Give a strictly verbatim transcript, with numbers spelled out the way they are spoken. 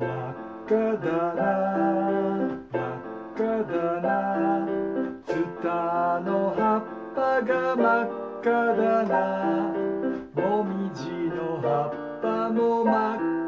赤だな真っ赤だなツタの葉っぱが真っ赤だなもみじの葉っぱも真っ赤